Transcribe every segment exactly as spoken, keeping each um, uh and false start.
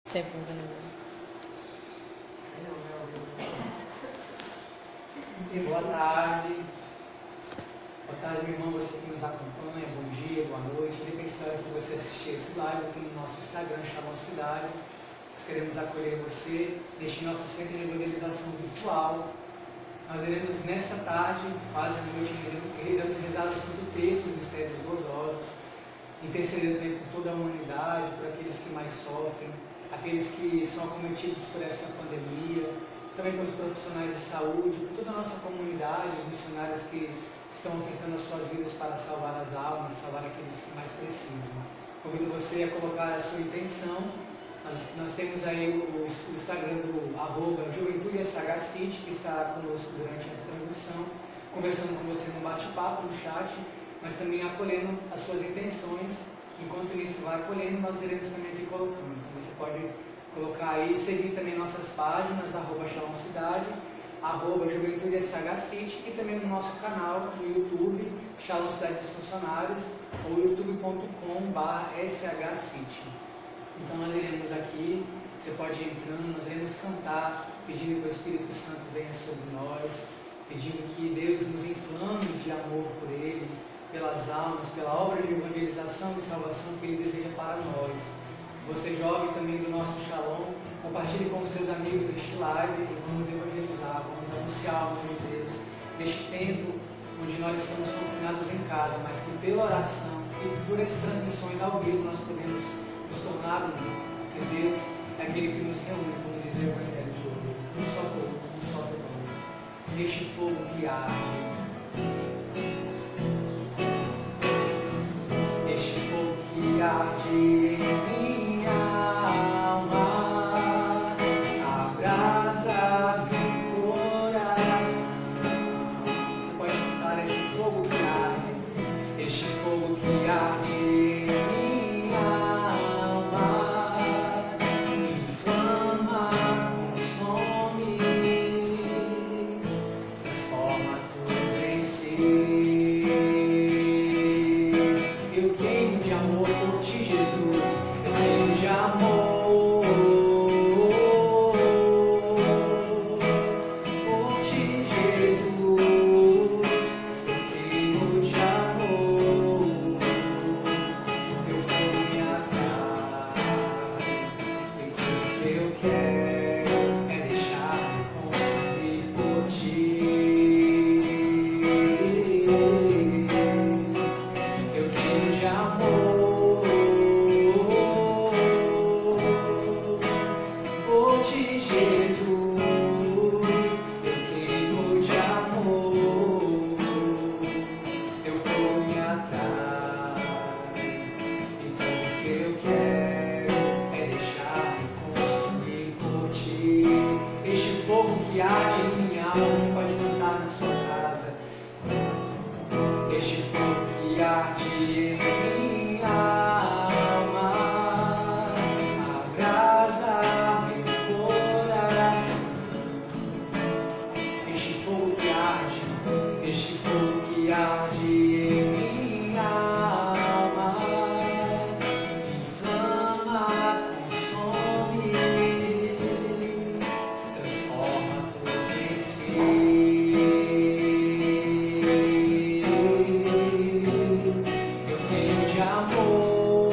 Tempo não. E boa tarde. Boa tarde, meu irmão, você que nos acompanha. Bom dia, boa noite. Independente da hora que você assistir esse live aqui no nosso Instagram, Shalom Cidade. Nós queremos acolher você neste nosso centro de evangelização virtual. Nós iremos nessa tarde, quase à noite, iremos rezar o Santo Terço, os mistérios gozosos, intercedendo também por toda a humanidade, por aqueles que mais sofrem, aqueles que são acometidos por esta pandemia, também pelos profissionais de saúde, por toda a nossa comunidade, os missionários que estão ofertando as suas vidas para salvar as almas, salvar aqueles que mais precisam. Convido você a colocar a sua intenção. Nós, nós temos aí o, o Instagram do arroba Juventude S H City, que estará conosco durante essa transmissão, conversando com você no bate-papo, no chat, mas também acolhendo as suas intenções. Enquanto isso vai acolhendo, nós iremos também aqui colocando. Então você pode colocar aí, seguir também nossas páginas, arroba Shalom Cidade, arroba Juventude S H City, e também no nosso canal no YouTube, Shalom Cidade dos Funcionários, ou youtube ponto com barra S H City. Então nós iremos aqui, você pode ir entrando, nós iremos cantar, pedindo que o Espírito Santo venha sobre nós, pedindo que Deus nos inflame de amor por Ele, pelas almas, pela obra de evangelização e salvação que Ele deseja para nós. Você jovem também do nosso Shalom, compartilhe com os seus amigos este live e vamos evangelizar, vamos anunciar o nome de Deus neste tempo onde nós estamos confinados em casa, mas que pela oração e por essas transmissões ao vivo nós podemos nos tornar um, porque Deus é aquele que nos reúne, como diz o Evangelho de hoje, um só povo, um só povo, neste fogo que arde, este fogo que arde em minha alma, abrasa meu coração. Você pode cantar este fogo que arde, este fogo que arde em minha alma, inflama, consome, transforma tudo em si. Eu queimo de amor por ti, Jesus, eu queimo de amor por ti, Jesus, eu queimo de amor, teu fogo me atrai, e tudo que eu quero é deixar-me consumir por ti. Eu queimo de amor por ti, Jesus, eu queimo de amor, teu fogo me atrai, e tudo que eu quero é deixar-me consumir por ti. Este fogo que arde em minha alma, você pode cantar na sua casa. Este fogo que arde em minha alma, abrasa meu coração. Este fogo que arde, este fogo que arde em minha alma, inflama, consome, transforma tudo em si. Eu queimo de amor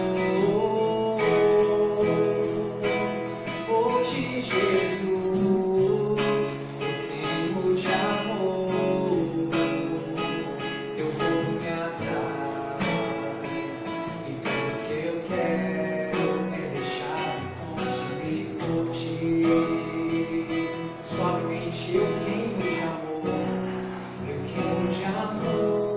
por ti, Jesus, eu queimo de amor, teu fogo me atrai, e tudo que eu quero é deixar-me consumir por ti. Suavemente eu queimo de amor, eu queimo de amor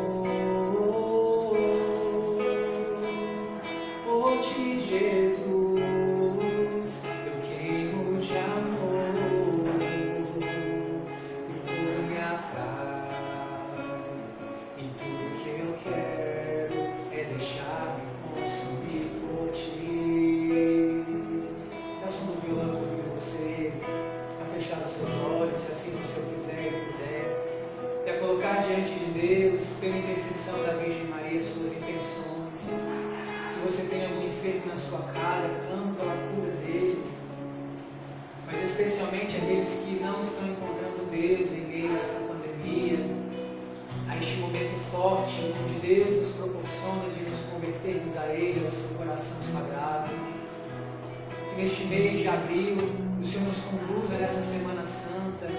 por ti, Jesus, eu queimo de amor, teu fogo me atrai, e tudo que eu quero é deixar-me consumir por ti. É o som do violão, eu convido você a fechar os seus olhos, se assim você quiser e puder, e a colocar diante de Deus, pela intercessão da Virgem Maria, suas intenções. Se você tem algum enfermo na sua casa, clama pela cura especialmente aqueles que não estão encontrando Deus em meio a esta pandemia, a este momento forte onde Deus nos proporciona de nos convertermos a Ele, ao seu coração sagrado. Que neste mês de abril o Senhor nos conduza nessa Semana Santa.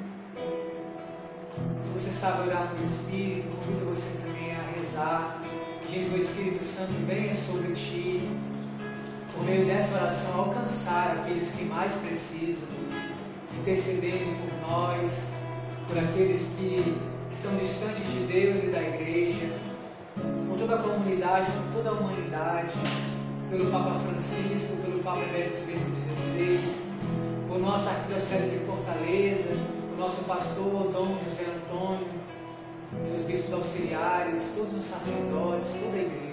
Se você sabe orar no Espírito, convido você também a rezar, pedindo que o Espírito Santo venha sobre ti, por meio dessa oração alcançar aqueles que mais precisam, intercedendo por nós, por aqueles que estão distantes de Deus e da Igreja, por toda a comunidade, por toda a humanidade, pelo Papa Francisco, pelo Papa Emérito Bento dezesseis, por nossa Arquidiocese de Fortaleza, por nosso pastor Dom José Antônio, seus bispos auxiliares, todos os sacerdotes, toda a Igreja.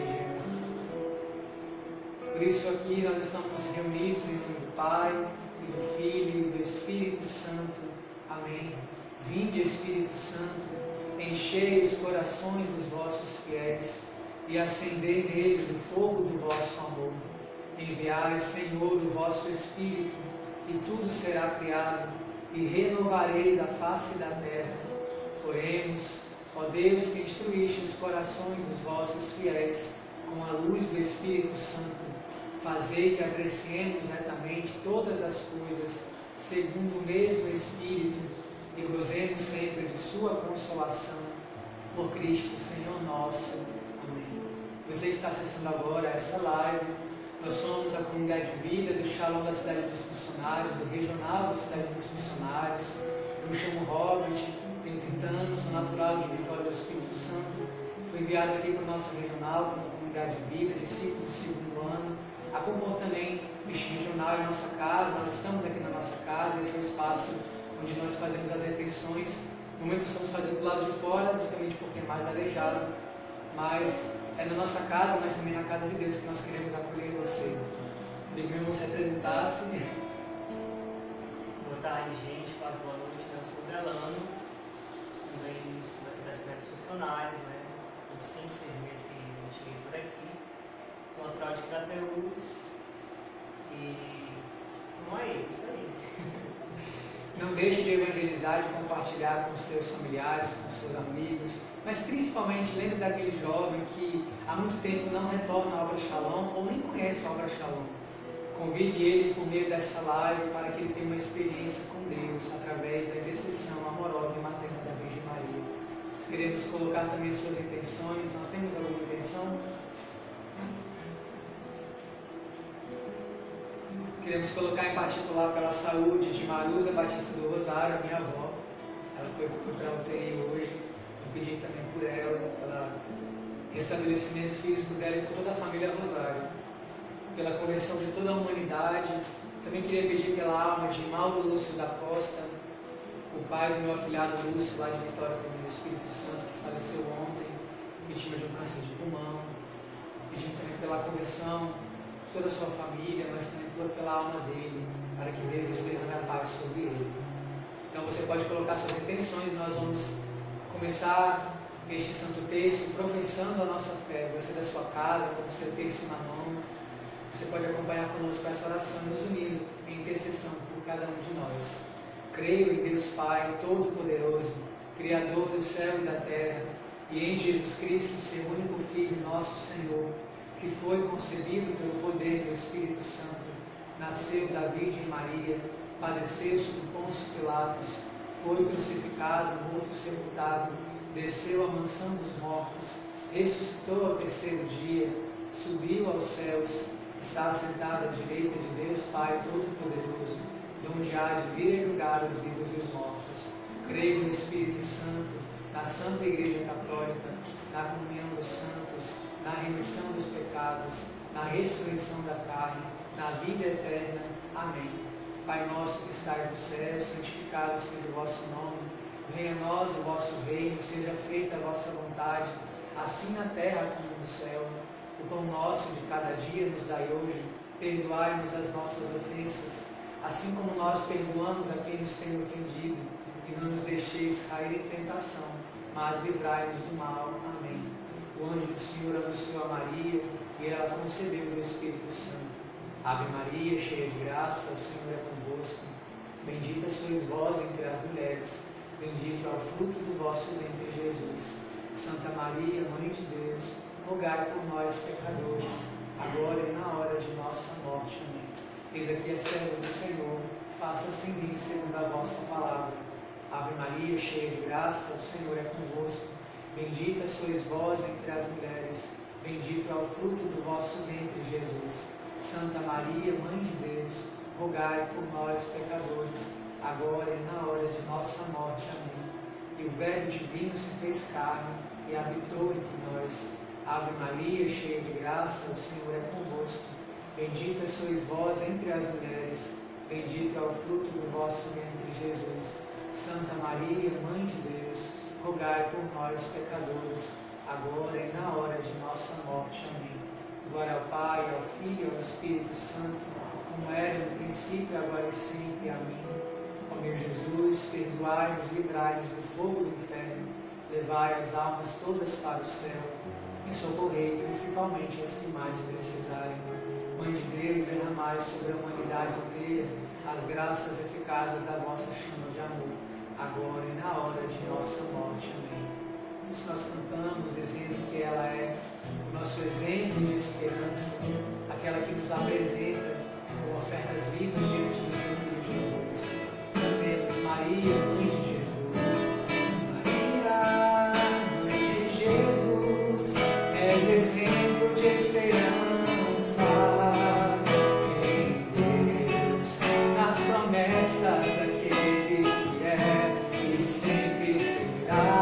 Por isso aqui nós estamos reunidos em nome do Pai, e do Filho e do Espírito Santo. Amém. Vinde, Espírito Santo, enchei os corações dos vossos fiéis e acendei neles o fogo do vosso amor. Enviai, Senhor, o vosso Espírito, e tudo será criado, e renovareis a face da terra. Oremos, ó Deus, que instruíste os corações dos vossos fiéis com a luz do Espírito Santo. Fazei que apreciemos retamente todas as coisas, segundo o mesmo Espírito, e gozemos sempre de sua consolação. Por Cristo, Senhor nosso. Amém. Você está acessando agora essa live. Nós somos a comunidade de vida do Shalom da Cidade dos Missionários, do Regional da Cidade dos Missionários. Eu me chamo Robert, tenho trinta anos, sou natural de Vitória do Espírito Santo. Fui enviado aqui para o nosso regional, como comunidade de vida, discípulo do segundo ano. A compor também este regional em nossa casa. Nós estamos aqui na nossa casa, esse é o espaço onde nós fazemos as refeições. No momento estamos fazendo do lado de fora, justamente porque é mais arejado, mas é na nossa casa, mas também na casa de Deus que nós queremos acolher você. Queria que meu irmão se apresentasse. Boa tarde, gente, quase boa noite. Eu sou o Delano, também sou da cidade dos funcionários, né? Uns cinco, seis meses que eu cheguei por aqui. Sou natural de Crateús e não é isso aí. Não deixe de evangelizar, de compartilhar com seus familiares, com seus amigos, mas principalmente lembre daquele jovem que há muito tempo não retorna à obra Shalom ou nem conhece a obra Shalom. Convide ele por meio dessa live para que ele tenha uma experiência com Deus através da intercessão amorosa e materna da Virgem Maria. Nós queremos colocar também suas intenções. Nós temos alguma intenção? Queremos colocar em particular pela saúde de Marusa Batista do Rosário, a minha avó. Ela foi, foi para a U T I hoje. Eu pedi também por ela, pelo restabelecimento físico dela e por toda a família Rosário. Pela conversão de toda a humanidade. Também queria pedir pela alma de Mauro Lúcio da Costa, o pai do meu afilhado Lúcio, lá de Vitória, também do Espírito Santo, que faleceu ontem, vítima de um câncer de pulmão. Pedindo também pela conversão toda a sua família, mas também pela alma dele, para que Deus derrame a paz sobre ele. Então você pode colocar suas intenções. Nós vamos começar este santo texto professando a nossa fé. Você da sua casa, com o seu texto na mão, você pode acompanhar conosco essa oração, nos unindo em intercessão por cada um de nós. Creio em Deus Pai Todo-Poderoso, Criador do céu e da terra, e em Jesus Cristo, seu único Filho, nosso Senhor, que foi concebido pelo poder do Espírito Santo, nasceu da Virgem Maria, padeceu sob Pôncio Pilatos, foi crucificado, morto e sepultado, desceu à mansão dos mortos, ressuscitou ao terceiro dia, subiu aos céus, está assentado à direita de Deus Pai Todo-Poderoso, de onde há de vir a julgar os vivos e os mortos. Creio no Espírito Santo, na Santa Igreja Católica, na comunhão dos santos, na remissão dos pecados, na ressurreição da carne, na vida eterna. Amém. Pai nosso que estais no céu, santificado seja o vosso nome. Venha a nós o vosso reino, seja feita a vossa vontade, assim na terra como no céu. O pão nosso de cada dia nos dai hoje. Perdoai-nos as nossas ofensas, assim como nós perdoamos a quem nos tem ofendido. E não nos deixeis cair em tentação, mas livrai-nos do mal. Amém. O anjo do Senhor anunciou a Maria, e ela concebeu o Espírito Santo. Ave Maria, cheia de graça, o Senhor é convosco. Bendita sois vós entre as mulheres, bendito é o fruto do vosso ventre, Jesus. Santa Maria, Mãe de Deus, rogai por nós, pecadores, agora e na hora de nossa morte. Amém. Eis aqui a serva do Senhor, faça-se em mim segundo a vossa palavra. Ave Maria, cheia de graça, o Senhor é convosco. Bendita sois vós entre as mulheres, bendito é o fruto do vosso ventre, Jesus. Santa Maria, Mãe de Deus, rogai por nós, pecadores, agora e na hora de nossa morte. Amém. E o Verbo divino se fez carne e habitou entre nós. Ave Maria, cheia de graça, o Senhor é convosco. Bendita sois vós entre as mulheres, bendito é o fruto do vosso ventre, Jesus. Santa Maria, Mãe de Deus, rogai por nós, pecadores, agora e na hora de nossa morte. Amém. Glória ao Pai, ao Filho e ao Espírito Santo, como era no princípio, agora e sempre. Amém. Ó meu Jesus, perdoai-nos, livrai-nos do fogo do inferno, levai as almas todas para o céu e socorrei principalmente as que mais precisarem. Mãe de Deus, derramai sobre a humanidade inteira as graças eficazes da vossa chama de amor, agora e na hora de nossa morte. Amém. Isso nós cantamos dizendo que ela é o nosso exemplo de esperança, aquela que nos apresenta com ofertas vivas diante do seu Filho Jesus. Cantemos: Maria, Mãe de Jesus. Maria, Mãe de Jesus, és exemplo de esperança em Deus, nas promessas daquele que é e sempre será.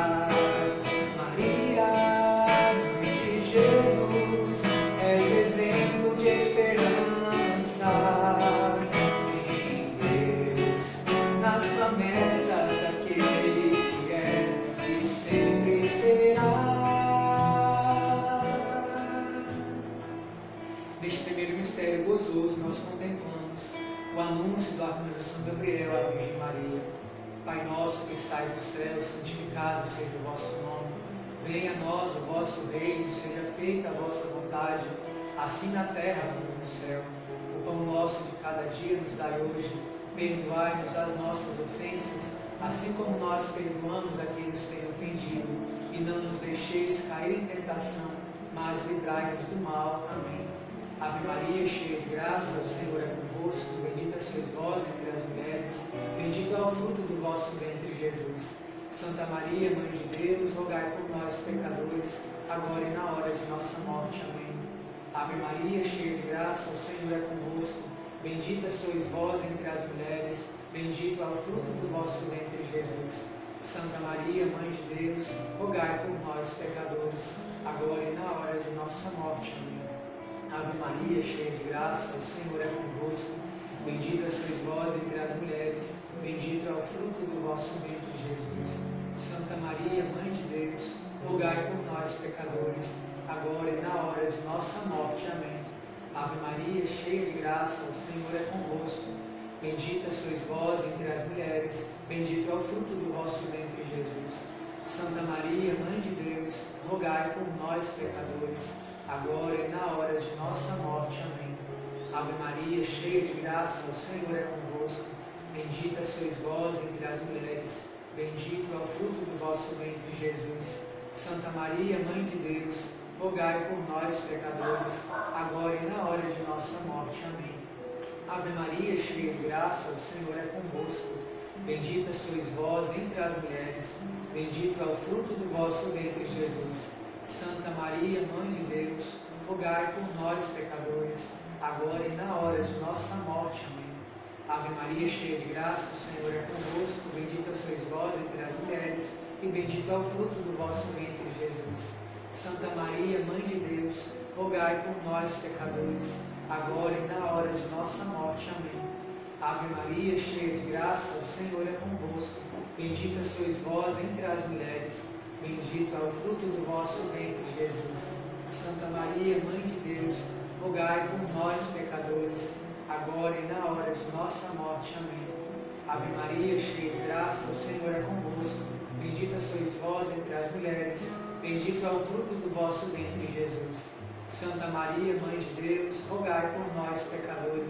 Mistério gozoso, nós contemplamos o anúncio do arcanjo São Gabriel à Virgem Maria. Pai nosso que estais no céu, santificado seja o vosso nome. Venha a nós o vosso reino, seja feita a vossa vontade, assim na terra como no céu. O pão nosso de cada dia nos dai hoje. Perdoai-nos as nossas ofensas, assim como nós perdoamos a quem nos tem ofendido. E não nos deixeis cair em tentação, mas livrai-nos do mal. Amém. Ave Maria, cheia de graça, o Senhor é convosco. Bendita sois vós entre as mulheres, bendito é o fruto do vosso ventre, Jesus. Santa Maria, Mãe de Deus, rogai por nós, pecadores, agora e na hora de nossa morte. Amém. Ave Maria, cheia de graça, o Senhor é convosco. Bendita sois vós entre as mulheres, bendito é o fruto do vosso ventre, Jesus. Santa Maria, Mãe de Deus, rogai por nós, pecadores, agora e na hora de nossa morte. Amém. Ave Maria, cheia de graça, o Senhor é convosco. Bendita sois vós entre as mulheres, bendito é o fruto do vosso ventre, Jesus. Santa Maria, Mãe de Deus, rogai por nós, pecadores, agora e na hora de nossa morte. Amém. Ave Maria, cheia de graça, o Senhor é convosco. Bendita sois vós entre as mulheres, bendito é o fruto do vosso ventre, Jesus. Santa Maria, Mãe de Deus, rogai por nós, pecadores, agora e na hora de nossa morte. Amém. Ave Maria, cheia de graça, o Senhor é convosco. Bendita sois vós entre as mulheres, bendito é o fruto do vosso ventre, Jesus. Santa Maria, Mãe de Deus, rogai por nós, pecadores, agora e na hora de nossa morte. Amém. Ave Maria, cheia de graça, o Senhor é convosco. Bendita sois vós entre as mulheres, bendito é o fruto do vosso ventre, Jesus. Santa Maria, Mãe de Deus, rogai por nós, pecadores, agora e na hora de nossa morte. Amém. Ave Maria, cheia de graça, o Senhor é convosco. Bendita sois vós entre as mulheres, e bendito é o fruto do vosso ventre, Jesus. Santa Maria, Mãe de Deus, rogai por nós, pecadores, agora e na hora de nossa morte. Amém. Ave Maria, cheia de graça, o Senhor é convosco. Bendita sois vós entre as mulheres, bendito é o fruto do vosso ventre, Jesus. Santa Maria, Mãe de Deus, rogai por nós, pecadores, agora e na hora de nossa morte. Amém. Ave Maria, cheia de graça, o Senhor é convosco. Bendita sois vós entre as mulheres, bendito é o fruto do vosso ventre, Jesus. Santa Maria, Mãe de Deus, rogai por nós, pecadores,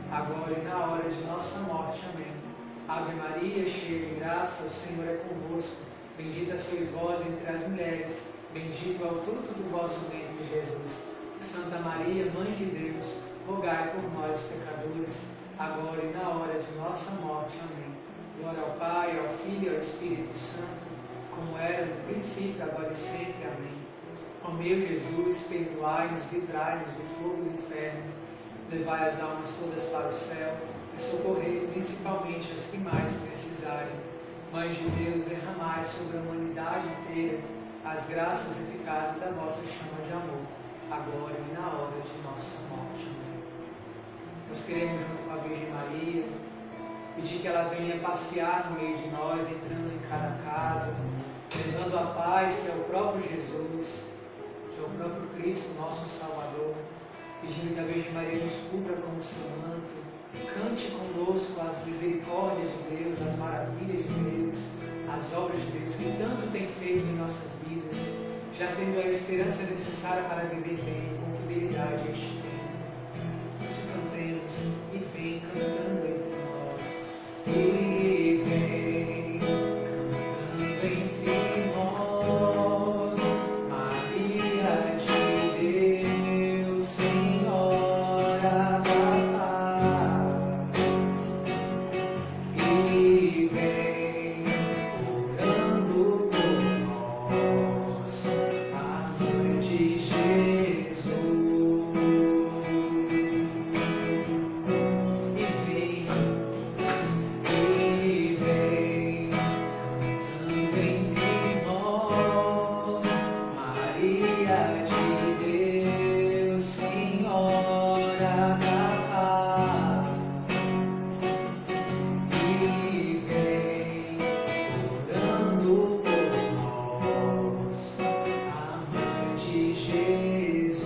agora e na hora de nossa morte. Amém. Ave Maria, cheia de graça, o Senhor é convosco. Bendita sois vós entre as mulheres, bendito é o fruto do vosso ventre, Jesus. Santa Maria, Mãe de Deus, rogai por nós, pecadores, agora e na hora de nossa morte. Amém. Glória ao Pai, ao Filho e ao Espírito Santo, como era no princípio, agora e sempre. Amém. Ó meu Jesus, perdoai-nos, livrai-nos do fogo do inferno, levai as almas todas para o céu e socorrei principalmente as que mais precisarem. Mãe de Deus, derramai sobre a humanidade inteira as graças eficazes da vossa chama de amor, agora e na hora de nossa morte. Amém. Nós queremos, junto com a Virgem Maria, pedir que ela venha passear no meio de nós, entrando em cada casa, levando a paz, que é o próprio Jesus, que é o próprio Cristo, nosso Salvador, pedindo que a Virgem Maria nos cubra com o seu manto, cante conosco as misericórdias de Deus, as maravilhas de Deus, as obras de Deus que tanto tem feito em nossas vidas, já tendo a esperança necessária para viver bem, com fidelidade a este tempo. Nós cantemos e vem cantando entre nós, e vem cantando entre nós, Maria de Deus, Senhora da paz, e vem orando por nós, a Mãe de Jesus, e vem, e vem cantando entre nós, Maria de Deus, Senhora da paz, e vem orando por nós, a Mãe de Jesus.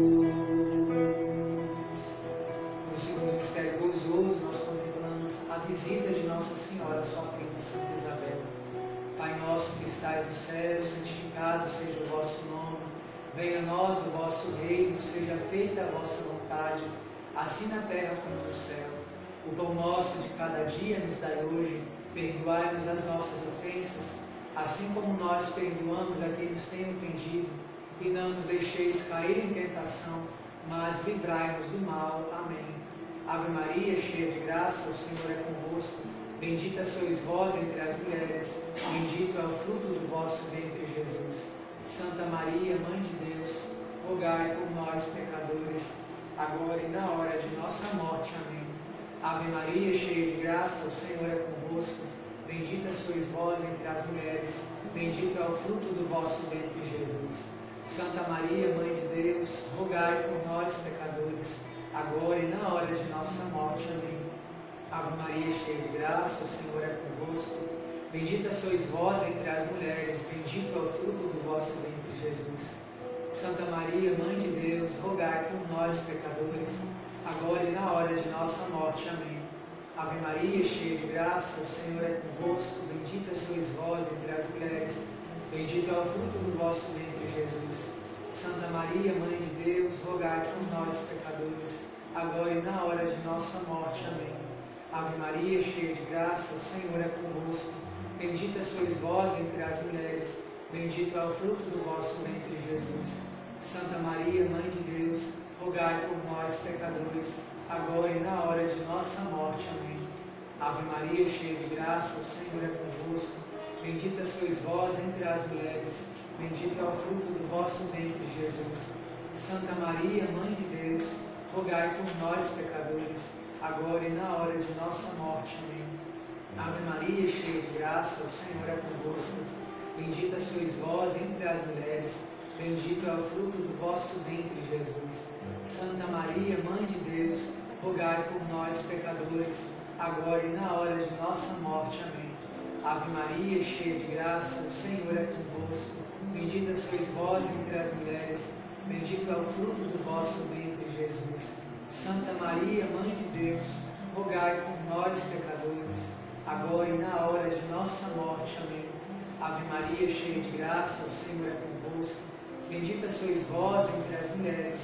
No segundo mistério gozoso, nós contemplamos a visita de Nossa Senhora, sua prima Santa Isabel. Pai nosso que estais no céu, santificado seja o vosso nome. Venha a nós o vosso reino, seja feita a vossa vontade, assim na terra como no céu. O pão nosso de cada dia nos dai hoje, perdoai-nos as nossas ofensas, assim como nós perdoamos a quem nos tem ofendido, e não nos deixeis cair em tentação, mas livrai-nos do mal. Amém. Ave Maria, cheia de graça, o Senhor é convosco. Bendita sois vós entre as mulheres, bendito é o fruto do vosso ventre, Jesus. Santa Maria, Mãe de Deus, rogai por nós, pecadores, agora e na hora de nossa morte. Amém. Ave Maria, cheia de graça, o Senhor é convosco. Bendita sois vós entre as mulheres, bendito é o fruto do vosso ventre, Jesus. Santa Maria, Mãe de Deus, rogai por nós, pecadores, agora e na hora de nossa morte. Amém. Ave Maria, cheia de graça, o Senhor é convosco. Bendita sois vós entre as mulheres, bendito é o fruto do vosso ventre, Jesus. Santa Maria, Mãe de Deus, rogai por nós, pecadores, agora e na hora de nossa morte. Amém. Ave Maria, cheia de graça, o Senhor é convosco. Bendita sois vós entre as mulheres, bendito é o fruto do vosso ventre, Jesus. Santa Maria, Mãe de Deus, rogai por nós, pecadores, agora e na hora de nossa morte. Amém. Ave Maria, cheia de graça, o Senhor é convosco. Bendita sois vós entre as mulheres, bendito é o fruto do vosso ventre, Jesus. Santa Maria, Mãe de Deus, rogai por nós, pecadores, agora e na hora de nossa morte. Amém. Ave Maria, cheia de graça, o Senhor é convosco. Bendita sois vós entre as mulheres, bendito é o fruto do vosso ventre, Jesus. Santa Maria, Mãe de Deus, rogai por nós, pecadores, agora e na hora de nossa morte. Amém. Ave Maria, cheia de graça, o Senhor é convosco. Bendita sois vós entre as mulheres, bendito é o fruto do vosso ventre, Jesus. Santa Maria, Mãe de Deus, rogai por nós, pecadores, agora e na hora de nossa morte. Amém. Ave Maria, cheia de graça, o Senhor é convosco. Bendita sois vós entre as mulheres, bendito é o fruto do vosso ventre, Jesus. Santa Maria, Mãe de Deus, rogai por nós, pecadores, agora e na hora de nossa morte. Amém. Ave Maria, cheia de graça, o Senhor é convosco. Bendita sois vós entre as mulheres,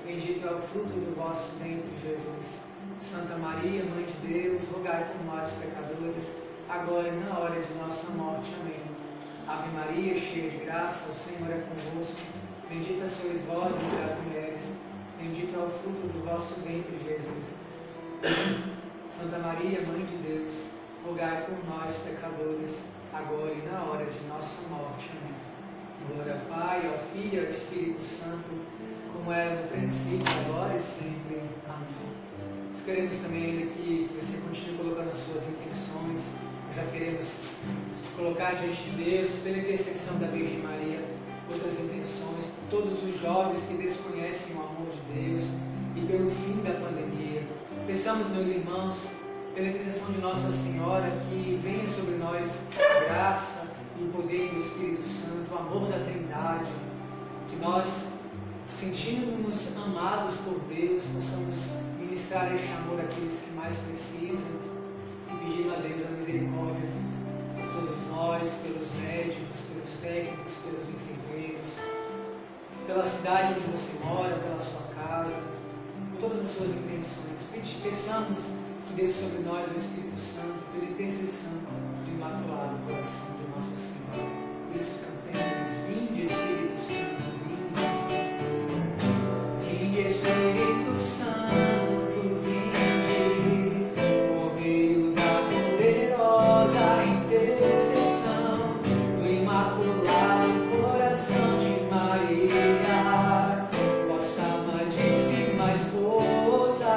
bendito é o fruto do vosso ventre, Jesus. Santa Maria, Mãe de Deus, rogai por nós, pecadores, agora e na hora de nossa morte. Amém. Ave Maria, cheia de graça, o Senhor é convosco. Bendita sois vós entre as mulheres, bendito é o fruto do vosso ventre, Jesus. Santa Maria, Mãe de Deus, rogai por nós, pecadores, agora e na hora de nossa morte. Amém. Glória ao Pai, ao Filho e ao Espírito Santo, como era no princípio, agora e sempre. Amém. Nós queremos também aqui que você continue colocando as suas intenções. Nós já queremos colocar diante de Deus, pela intercessão da Virgem Maria, outras intenções, por todos os jovens que desconhecem o amor de Deus e pelo fim da pandemia. Peçamos, meus irmãos, pela intercessão de Nossa Senhora, que venha sobre nós a graça e o poder do Espírito Santo, o amor da Trindade, que nós, sentindo-nos amados por Deus, possamos ministrar este amor àqueles que mais precisam e pedindo a Deus a misericórdia por todos nós, pelos médicos, pelos técnicos, pelos enfermeiros, pela cidade onde você mora, pela sua casa, por todas as suas intenções. Peçamos que desça sobre nós o Espírito Santo, pela intercessão do Imaculado Coração de Nossa Senhora. Por isso cantemos: vinde, Espírito Santo, vinde, vinde, Espírito Santo, vinde, por meio da poderosa intercessão do Imaculado Coração de Maria, vossa amadíssima esposa.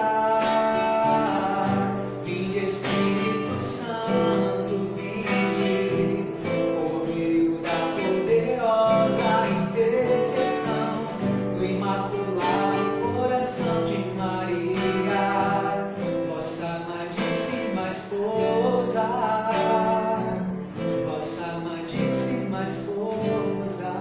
Vinde, Espírito Santo, vinde, por meio da poderosa intercessão do Imaculado Coração de Maria, vossa amadíssima esposa, vossa amadíssima esposa.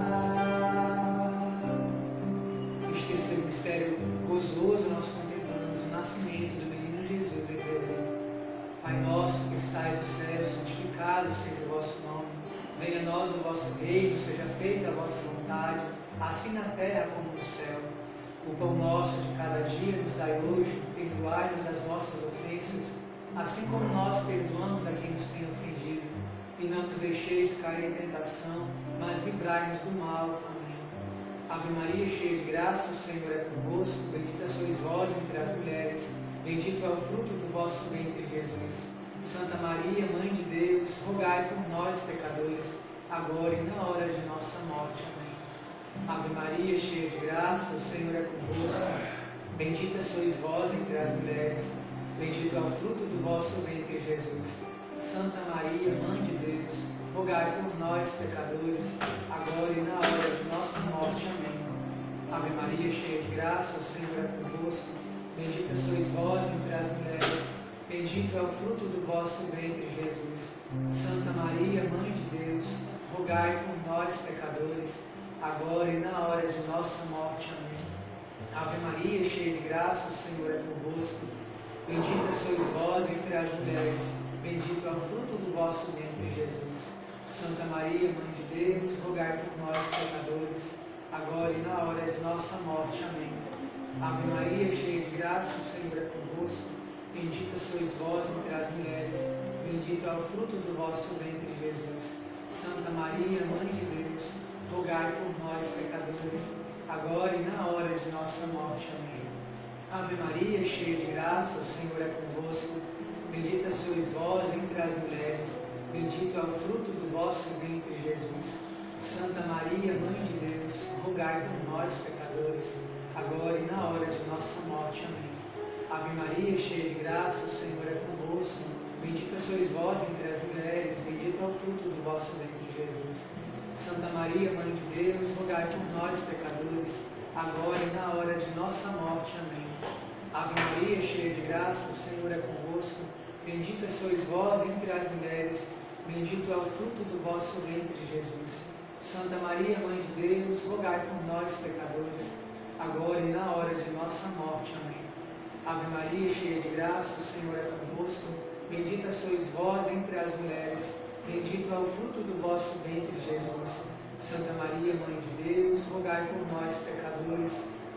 Este terceiro mistério gozoso nós contemplamos o nascimento do menino Jesus em Belém. Pai nosso que estais no céu, santificado seja o vosso nome. Venha a nós o vosso reino, seja feita a vossa vontade, assim na terra como no céu. O pão nosso de cada dia nos dai hoje, perdoai-nos as nossas ofensas, assim como nós perdoamos a quem nos tem ofendido. E não nos deixeis cair em tentação, mas livrai-nos do mal. Amém. Ave Maria, cheia de graça, o Senhor é convosco. Bendita sois vós entre as mulheres, bendito é o fruto do vosso ventre, Jesus. Santa Maria, Mãe de Deus, rogai por nós, pecadores, agora e na hora de nossa morte. Amém. Ave Maria, cheia de graça, o Senhor é convosco. Bendita sois vós entre as mulheres, bendito é o fruto do vosso ventre, Jesus. Santa Maria, Mãe de Deus, rogai por nós, pecadores, agora e na hora de nossa morte. Amém. Ave Maria, cheia de graça, o Senhor é convosco. Bendita sois vós entre as mulheres, bendito é o fruto do vosso ventre, Jesus. Santa Maria, Mãe de Deus, rogai por nós, pecadores, agora e na hora de nossa morte. Amém. Ave Maria, cheia de graça, o Senhor é convosco. Bendita sois vós entre as mulheres, bendito é o fruto do vosso ventre, Jesus. Santa Maria, Mãe de Deus, rogai por nós, pecadores, agora e na hora de nossa morte. Amém. Ave Maria, cheia de graça, o Senhor é convosco. Bendita sois vós entre as mulheres, bendito é o fruto do vosso ventre, Jesus. Santa Maria, Mãe de Deus, rogai por nós, pecadores, agora e na hora de nossa morte. Amém. Ave Maria, cheia de graça, o Senhor é convosco. Bendita sois vós entre as mulheres, bendito é o fruto do vosso ventre, Jesus. Santa Maria, Mãe de Deus, rogai por nós, pecadores, agora e na hora de nossa morte. Amém. Ave Maria, cheia de graça, o Senhor é convosco. Bendita sois vós entre as mulheres, bendito é o fruto do vosso ventre, Jesus. Santa Maria, Mãe de Deus, rogai por nós, pecadores, agora e na hora de nossa morte. Amém. Ave Maria, cheia de graça, o Senhor é convosco. Bendita sois vós entre as mulheres, bendito é o fruto do vosso ventre, Jesus. Santa Maria, Mãe de Deus, rogai por nós, pecadores, agora e na hora de nossa morte. Amém. Ave Maria, cheia de graça, o Senhor é convosco. Bendita sois vós entre as mulheres, bendito é o fruto do vosso ventre, Jesus. Santa Maria, Mãe de Deus, rogai por nós, pecadores,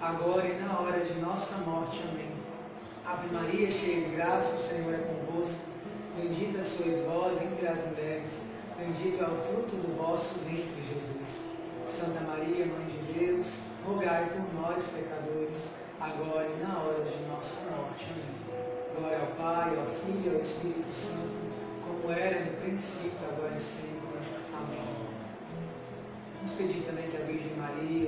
agora e na hora de nossa morte. Amém. Ave Maria, cheia de graça, o Senhor é convosco. Bendita sois vós entre as mulheres, bendito é o fruto do vosso ventre, Jesus. Santa Maria, Mãe de Deus, rogai por nós, pecadores, agora e na hora de nossa morte. Amém. Glória ao Pai, ao Filho e ao Espírito Santo, como era no princípio, agora e sempre. Amém. Vamos pedir também que a Virgem Maria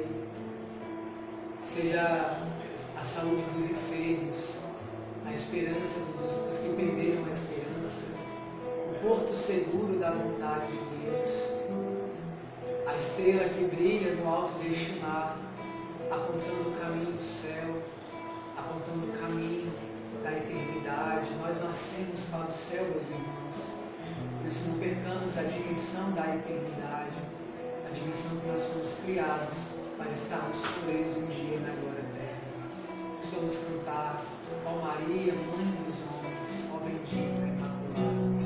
seja a saúde dos enfermos, a esperança dos, dos que perderam a esperança, o porto seguro da vontade de Deus, a estrela que brilha no alto deste mar, apontando o caminho do céu, apontando o caminho da eternidade. Nós nascemos para o céu, meus irmãos, por isso não percamos a dimensão da eternidade, a dimensão que nós somos criados para estarmos com eles um dia na glória eterna. Vamos cantar: ó Maria, Mãe dos homens, ó bendita Imaculada.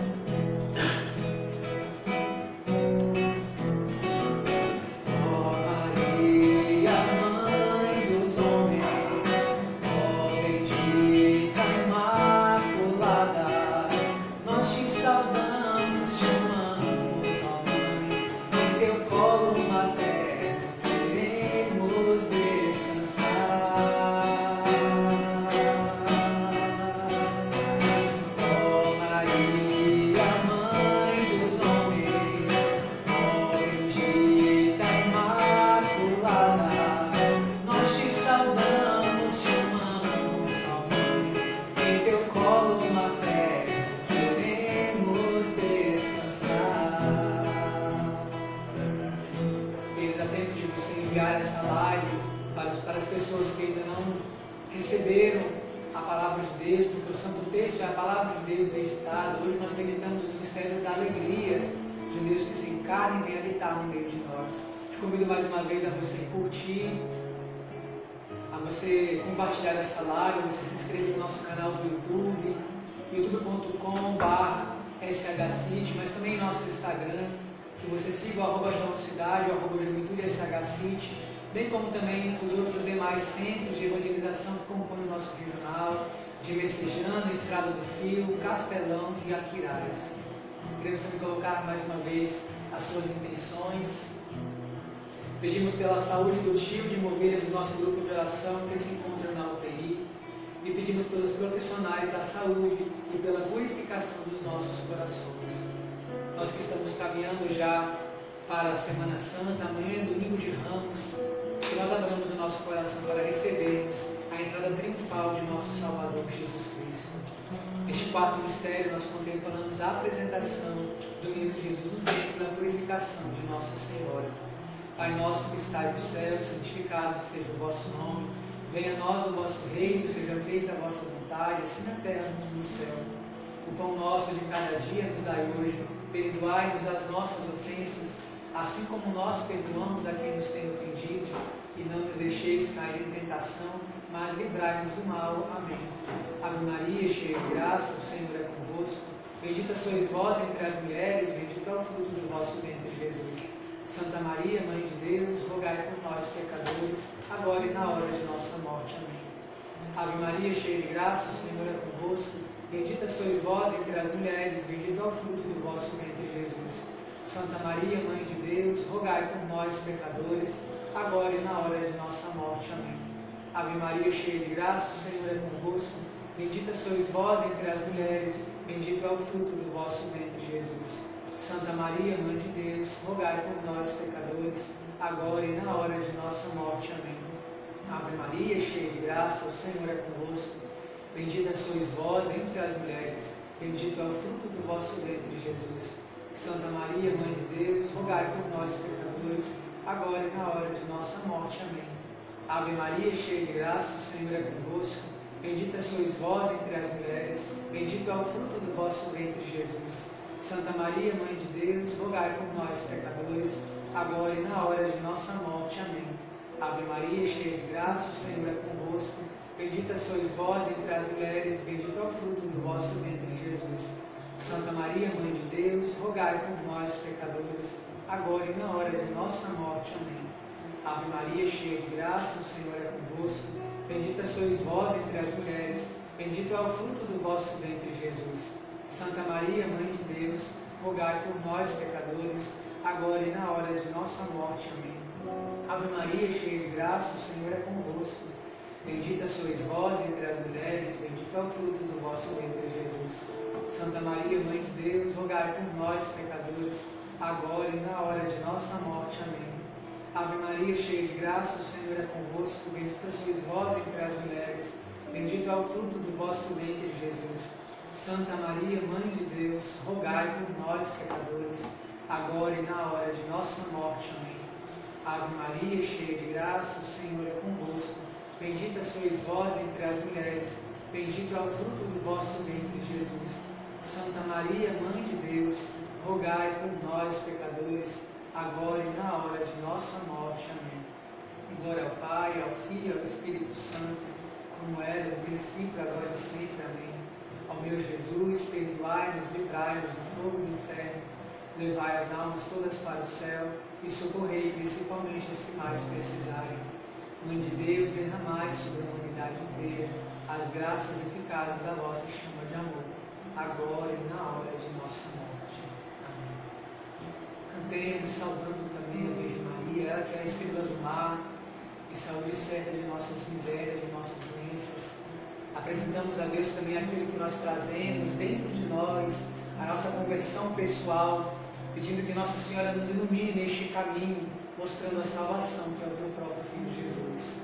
Receberam a palavra de Deus, porque o Santo Texto é a palavra de Deus meditada. Hoje nós meditamos os mistérios da alegria de Deus que se encarna e vem habitar no meio de nós. Te convido mais uma vez a você curtir, a você compartilhar essa live, a você se inscrever no nosso canal do YouTube, youtube ponto com barra S H City, mas também no nosso Instagram, que você siga o arroba Cidade, o arroba Juventude S H City, bem como também os outros demais centros de evangelização que compõem o nosso regional, de Messejana, Estrada do Fio, Castelão e Aquiraz. Queremos também colocar mais uma vez as suas intenções. Pedimos pela saúde do tio de Movelhas do nosso grupo de oração que se encontra na U T I, e pedimos pelos profissionais da saúde e pela purificação dos nossos corações. Nós que estamos caminhando já para a Semana Santa, amanhã é domingo de Ramos, que nós abramos o nosso coração para recebermos a entrada triunfal de nosso Salvador Jesus Cristo. Neste quarto mistério nós contemplamos a apresentação do menino Jesus no templo, da purificação de Nossa Senhora. Pai nosso que estais no céu, santificado seja o vosso nome, venha a nós o vosso reino, seja feita a vossa vontade, assim na terra como no céu. O pão nosso de cada dia nos dai hoje, perdoai-nos as nossas ofensas, assim como nós perdoamos a quem nos tem ofendido, e não nos deixeis cair em tentação, mas livrai-nos do mal. Amém. Ave Maria, cheia de graça, o Senhor é convosco. Bendita sois vós entre as mulheres, bendito é o fruto do vosso ventre, Jesus. Santa Maria, Mãe de Deus, rogai por nós, pecadores, agora e na hora de nossa morte. Amém. Ave Maria, cheia de graça, o Senhor é convosco. Bendita sois vós entre as mulheres, bendito é o fruto do vosso ventre, Jesus. Santa Maria, Mãe de Deus, rogai por nós, pecadores, agora e na hora de nossa morte. Amém. Ave Maria, cheia de graça, o Senhor é convosco. Bendita sois vós entre as mulheres, bendito é o fruto do vosso ventre, Jesus. Santa Maria, Mãe de Deus, rogai por nós, pecadores, agora e na hora de nossa morte. Amém. Ave Maria, cheia de graça, o Senhor é convosco. Bendita sois vós entre as mulheres, bendito é o fruto do vosso ventre, Jesus. Santa Maria, Mãe de Deus, rogai por nós, pecadores, agora e na hora de nossa morte. Amém. Ave Maria, cheia de graça, o Senhor é convosco. Bendita sois vós entre as mulheres, bendito é o fruto do vosso ventre, Jesus. Santa Maria, Mãe de Deus, rogai por nós, pecadores, agora e na hora de nossa morte. Amém. Ave Maria, cheia de graça, o Senhor é convosco. Bendita sois vós entre as mulheres, bendito é o fruto do vosso ventre, Jesus. Santa Maria, Mãe de Deus, rogai por nós, pecadores, agora e na hora de nossa morte. Amém. Ave Maria, cheia de graça, o Senhor é convosco. Bendita sois vós entre as mulheres, bendito é o fruto do vosso ventre, Jesus. Santa Maria, Mãe de Deus, rogai por nós, pecadores, agora e na hora de nossa morte. Amém. Ave Maria, cheia de graça, o Senhor é convosco. Bendita sois vós entre as mulheres, bendito é o fruto do vosso ventre, Jesus. Santa Maria, Mãe de Deus, rogai por nós, pecadores, agora e na hora de nossa morte. Amém. Ave Maria, cheia de graça, o Senhor é convosco. Bendita sois vós entre as mulheres, bendito é o fruto do vosso ventre, Jesus. Santa Maria, Mãe de Deus, rogai por nós, pecadores, agora e na hora de nossa morte. Amém. Ave Maria, cheia de graça, o Senhor é convosco. Bendita sois vós entre as mulheres, bendito é o fruto do vosso ventre, Jesus. Santa Maria, Mãe de Deus, rogai por nós, pecadores, agora e na hora de nossa morte. Amém. Glória ao Pai, ao Filho e ao Espírito Santo, como era no princípio, agora e sempre. Amém. Ó meu Jesus, perdoai-nos, livrai-nos do fogo do inferno, levai as almas todas para o céu e socorrei principalmente as que mais precisarem. Mãe de Deus, derramai sobre a humanidade inteira as graças eficazes da vossa chama de amor, agora e na hora de nossa morte. Amém. Cantemos, saudando também a Virgem Maria, ela que é a estrela do mar, e saúde certa de nossas misérias, de nossas doenças. Apresentamos a Deus também aquilo que nós trazemos dentro de nós, a nossa conversão pessoal, pedindo que Nossa Senhora nos ilumine neste caminho, mostrando a salvação que é o teu próprio Filho Jesus.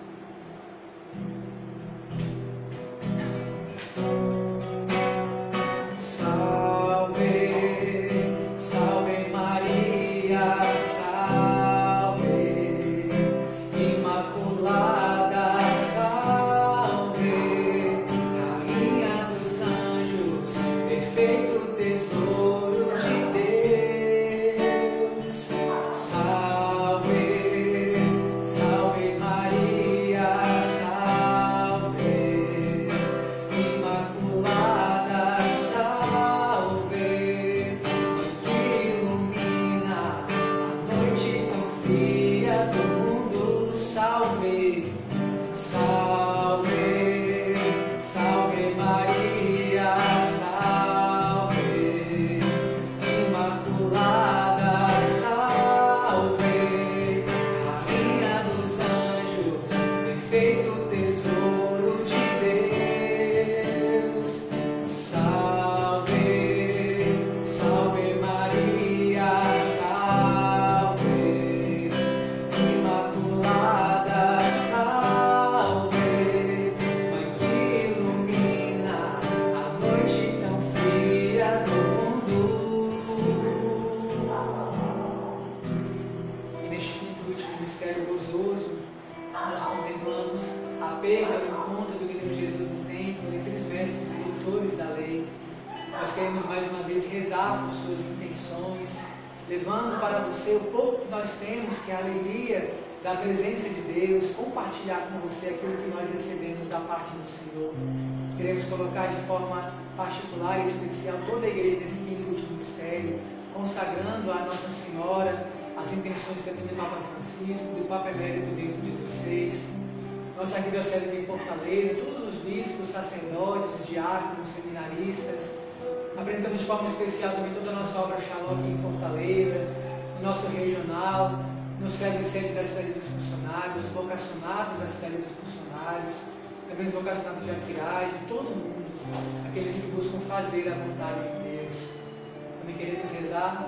Levando para você o pouco que nós temos, que é a alegria da presença de Deus, compartilhar com você aquilo que nós recebemos da parte do Senhor. Queremos colocar de forma particular e especial toda a igreja nesse quinto último mistério, consagrando a Nossa Senhora as intenções também do Papa Francisco, do Papa Emérito Bento dezesseis, nossa arquidiocese de Fortaleza, todos os bispos, sacerdotes, diáconos, seminaristas. Apresentamos de forma especial também toda a nossa obra Shalom aqui em Fortaleza, no nosso regional, no sede e sede da Cidade dos Funcionários, os vocacionados da Cidade dos Funcionários, também os vocacionados de Aquiragem, todo mundo, aqueles que buscam fazer a vontade de Deus. Também queremos rezar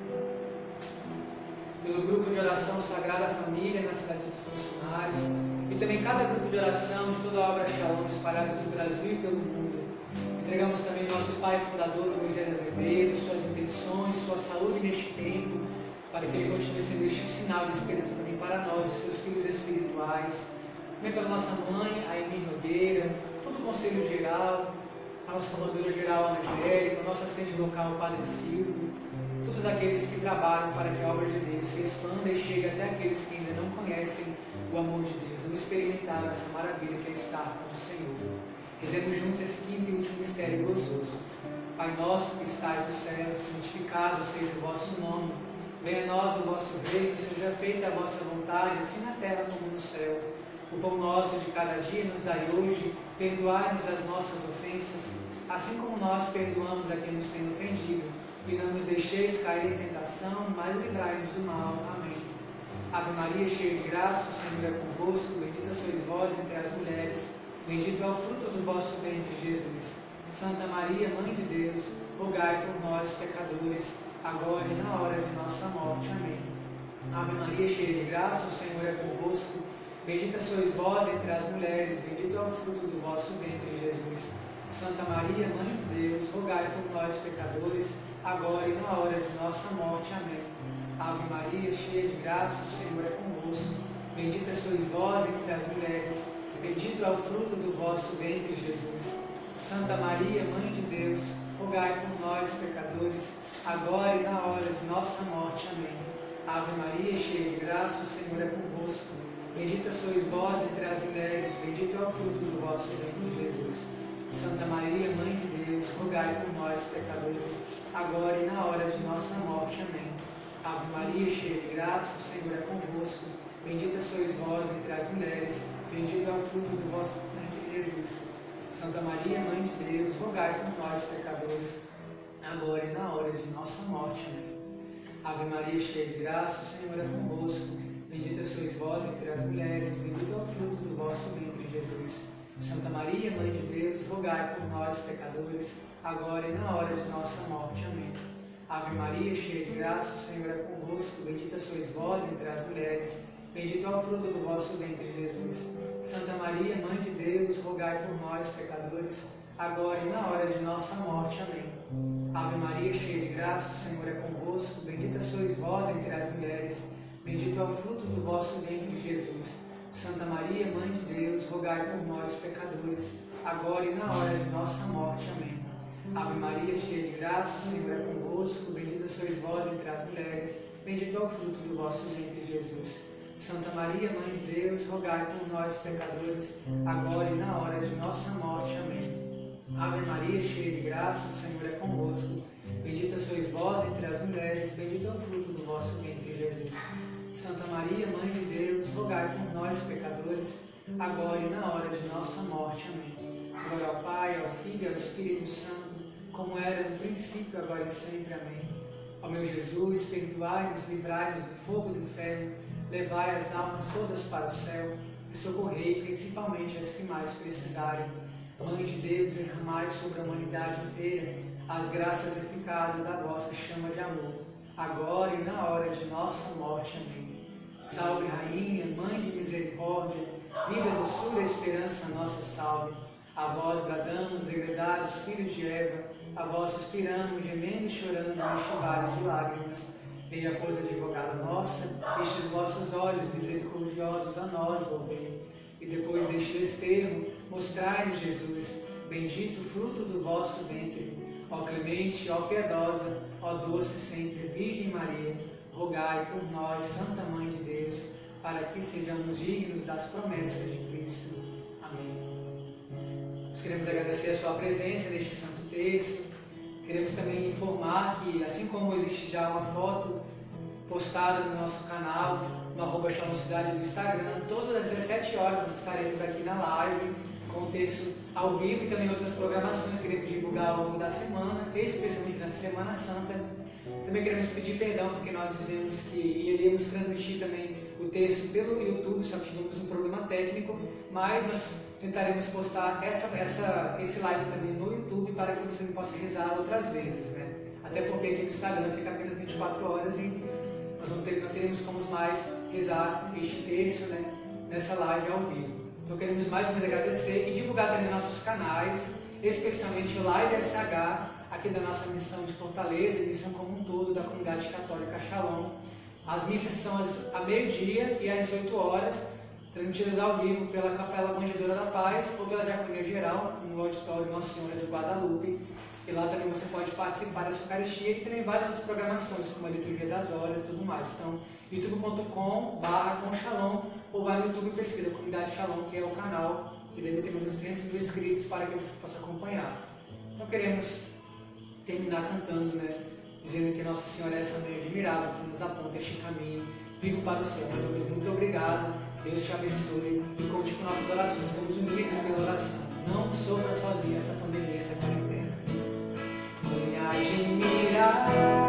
pelo grupo de oração Sagrada Família na Cidade dos Funcionários e também cada grupo de oração de toda a obra Shalom espalhados no Brasil e pelo mundo. Entregamos também nosso Pai Fundador, Moisés Azevedo, suas intenções, sua saúde neste tempo, para que ele continue sendo este sinal de esperança também para nós, seus filhos espirituais. Também pela nossa mãe, a Emir Nogueira, todo o Conselho Geral, a nossa formadora geral, Angélica, o nosso assistente local, o Padre Silvio, todos aqueles que trabalham para que a obra de Deus se expanda e chegue até aqueles que ainda não conhecem o amor de Deus, não experimentaram essa maravilha que é estar com o Senhor. Rezemos juntos esse quinto e último mistério gozoso. Pai nosso que estais no céu, santificado seja o vosso nome. Venha a nós o vosso reino, seja feita a vossa vontade, assim na terra como no céu. O pão nosso de cada dia nos dai hoje, perdoai-nos as nossas ofensas, assim como nós perdoamos a quem nos tem ofendido. E não nos deixeis cair em tentação, mas livrai-nos do mal. Amém. Ave Maria, cheia de graça, o Senhor é convosco, bendita sois vós entre as mulheres, bendito é o fruto do vosso ventre, Jesus. Santa Maria, Mãe de Deus, rogai por nós, pecadores, agora e na hora de nossa morte. Amém. Ave Maria, cheia de graça, o Senhor é convosco, bendita sois vós entre as mulheres, bendito é o fruto do vosso ventre, Jesus. Santa Maria, Mãe de Deus, rogai por nós, pecadores, agora e na hora de nossa morte. Amém. Ave Maria, cheia de graça, o Senhor é convosco, bendita sois vós entre as mulheres, bendito é o fruto do vosso ventre, Jesus. Santa Maria, Mãe de Deus, rogai por nós, pecadores, agora e na hora de nossa morte. Amém. Ave Maria, cheia de graça, o Senhor é convosco, bendita sois vós entre as mulheres, bendito é o fruto do vosso ventre, Jesus. Santa Maria, Mãe de Deus, rogai por nós, pecadores, agora e na hora de nossa morte. Amém. Ave Maria, cheia de graça, o Senhor é convosco, bendita sois vós entre as mulheres, bendito é o fruto do vosso ventre, Jesus. Santa Maria, Mãe de Deus, rogai por nós, pecadores, agora e na hora de nossa morte. Amém. Ave Maria, cheia de graça, o Senhor é convosco, bendita sois vós entre as mulheres, bendito é o fruto do vosso ventre, Jesus. Santa Maria, Mãe de Deus, rogai por nós, pecadores, agora e na hora de nossa morte. Amém. Ave Maria, cheia de graça, o Senhor é convosco, bendita sois vós entre as mulheres, bendito é o fruto do vosso ventre, Jesus. Santa Maria, Mãe de Deus, rogai por nós, pecadores, agora e na hora de nossa morte. Amém. Ave Maria, cheia de graça, o Senhor é convosco, bendita sois vós entre as mulheres, bendito é o fruto do vosso ventre, Jesus. Santa Maria, Mãe de Deus, rogai por nós, pecadores, agora e na hora de nossa morte. Amém. Ave Maria, cheia de graça, o Senhor é convosco, bendita sois vós entre as mulheres, bendito é o fruto do vosso ventre, Jesus. Santa Maria, Mãe de Deus, rogai por nós, pecadores, agora e na hora de nossa morte. Amém. Ave Maria, cheia de graça, o Senhor é convosco, bendita sois vós entre as mulheres, bendito é o fruto do vosso ventre, Jesus. Santa Maria, Mãe de Deus, rogai por nós, pecadores, agora e na hora de nossa morte. Amém. Glória ao Pai, ao Filho e ao Espírito Santo, como era no princípio, agora e sempre. Amém. Ó meu Jesus, perdoai-nos, livrai-nos do fogo do inferno, levai as almas todas para o céu e socorrei principalmente as que mais precisarem. Mãe de Deus, derramai sobre a humanidade inteira as graças eficazes da vossa chama de amor, agora e na hora de nossa morte. Amém. Salve, Rainha, Mãe de misericórdia, vida, doçura e esperança, nossa salve. A vós bradamos, degredados filhos de Eva, a vós suspiramos, gemendo e chorando neste vale de lágrimas. Venha, pois, advogada nossa, estes vossos olhos misericordiosos a nós volvei. E depois deste desterro, mostrai-nos Jesus, bendito o fruto do vosso ventre. Ó clemente, ó piedosa, ó doce sempre Virgem Maria, rogai por nós, Santa Mãe de Deus, para que sejamos dignos das promessas de Cristo. Amém. Nós queremos agradecer a sua presença neste santo texto. Queremos também informar que, assim como existe já uma foto postada no nosso canal, no arroba Shalom Cidade do Instagram, todas as dezessete horas nós estaremos aqui na live, com o texto ao vivo e também outras programações que queremos divulgar ao longo da semana, especialmente na Semana Santa. Também queremos pedir perdão porque nós dizemos que iríamos transmitir também o texto pelo YouTube, só que tivemos um problema técnico, mas nós tentaremos postar essa, essa, esse live também no YouTube para que você possa rezar outras vezes, né? Até porque aqui no Instagram fica apenas vinte e quatro horas e nós não, ter, não teremos como mais rezar este texto, né, nessa live ao vivo. Então queremos mais uma vez agradecer e divulgar também nossos canais, especialmente o Live S H, aqui da nossa missão de Fortaleza, e missão como um todo da comunidade católica Shalom. As missas são a meio-dia e às dezoito horas, transmitidas ao vivo pela Capela Manjedora da Paz ou pela Diaconia Geral, no auditório Nossa Senhora de Guadalupe. E lá também você pode participar dessa Eucaristia e também várias outras programações, como a Liturgia das Horas e tudo mais. Então, youtube ponto com barra com Shalom, ou vai no YouTube e pesquisa Comunidade Shalom, que é o canal que deve ter uns trezentos mil inscritos para que você possa acompanhar. Então, queremos terminar cantando, né, dizendo que Nossa Senhora é essa mãe admirável que nos aponta este caminho vivo para o céu. Mais uma vez, muito obrigado. Deus te abençoe e conte com nossas orações. Estamos unidos pela oração. Não sofra sozinho essa pandemia, essa quarentena. Venha admirar